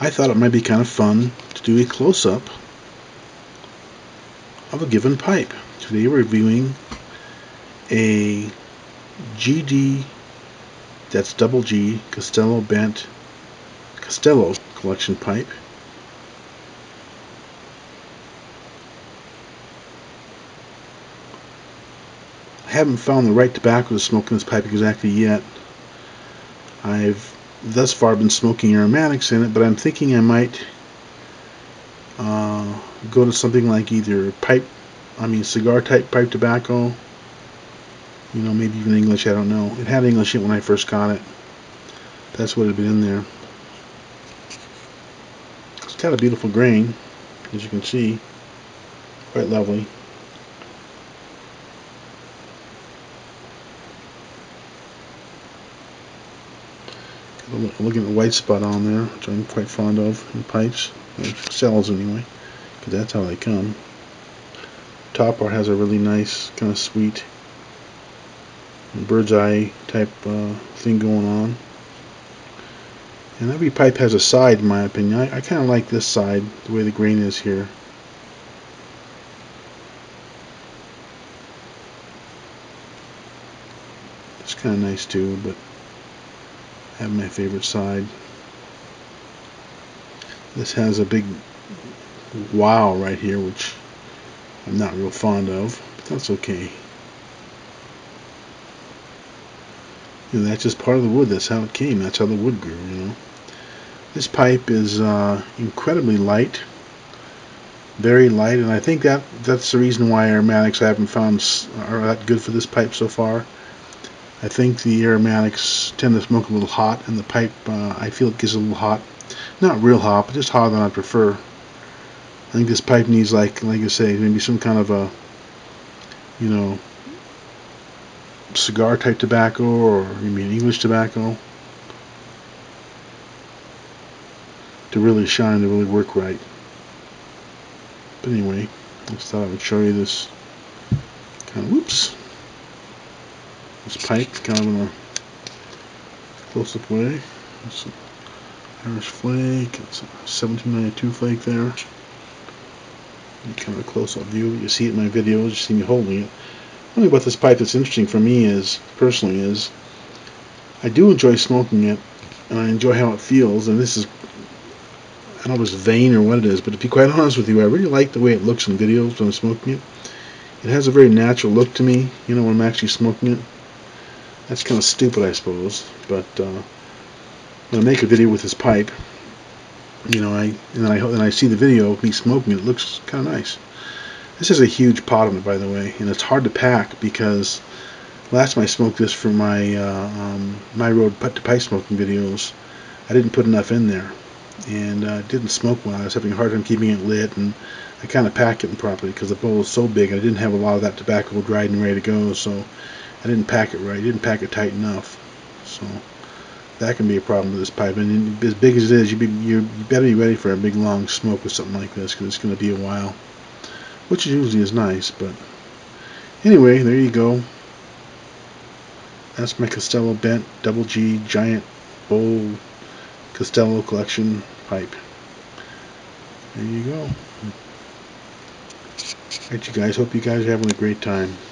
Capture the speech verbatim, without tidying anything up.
I thought it might be kind of fun to do a close-up of a given pipe. Today we're reviewing a G D, that's double G, Castello bent Castello collection pipe. I haven't found the right tobacco to smoke in this pipe exactly yet. I've thus far been smoking aromatics in it, but I'm thinking I might uh, go to something like either pipe, I mean cigar type pipe tobacco, you know, maybe even English, I don't know. It had English in it when I first got it. That's what had been in there. It's got a beautiful grain, as you can see, quite lovely. Look at the white spot on there, which I'm quite fond of in pipes, or cells anyway, because that's how they come. Top part has a really nice, kind of sweet bird's eye type uh, thing going on. And every pipe has a side, in my opinion. I, I kind of like this side, the way the grain is here. It's kind of nice too, but I have my favorite side. This has a big wow right here, which I'm not real fond of, but that's okay. You know, that's just part of the wood. That's how it came. That's how the wood grew, you know. This pipe is uh, incredibly light, very light, and I think that that's the reason why aromatics I haven't found are that good for this pipe so far. I think the aromatics tend to smoke a little hot, and the pipe, uh, I feel it gets a little hot. Not real hot, but just hotter than I prefer. I think this pipe needs, like, like I say, maybe some kind of a, you know, cigar type tobacco, or maybe an English tobacco, to really shine, to really work right. But anyway, I just thought I would show you this kind of, whoops, this pipe kind of in a close-up way. It's an Irish flake, it's a seventeen ninety-two flake there. Kind of a close-up view. You see it in my videos, you see me holding it. One thing about this pipe that's interesting for me is, personally, is I do enjoy smoking it, and I enjoy how it feels, and this is, I don't know if it's vain or what it is, but to be quite honest with you, I really like the way it looks in videos when I'm smoking it. It has a very natural look to me, you know, when I'm actually smoking it. That's kind of stupid, I suppose, but uh, when I make a video with this pipe, you know, I and I and I see the video of me smoking it, it looks kind of nice. This is a huge pot on it, by the way, and it's hard to pack because last time I smoked this for my uh, um, my road putt to pipe smoking videos, I didn't put enough in there, and uh, it didn't smoke well. I was having a hard time keeping it lit, and I kind of packed it improperly because the bowl is so big. I didn't have a lot of that tobacco dried and ready to go, so I didn't pack it right. I didn't pack it tight enough, so that can be a problem with this pipe. And as big as it is, you, be, you better be ready for a big long smoke with something like this, because it's going to be a while, which usually is nice. But anyway, there you go. That's my Castello bent double G giant bowl Castello collection pipe. There you go. Alright, you guys, hope you guys are having a great time.